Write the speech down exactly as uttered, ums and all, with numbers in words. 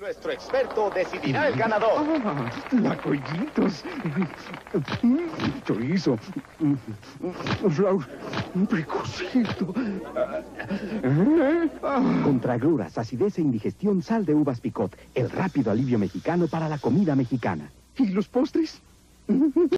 Nuestro experto decidirá el ganador. Ah, lacollitos. Chorizo. Flaus. Un precocito. Contra agruras, acidez e indigestión, sal de uvas Picot. El rápido alivio mexicano para la comida mexicana. ¿Y los postres?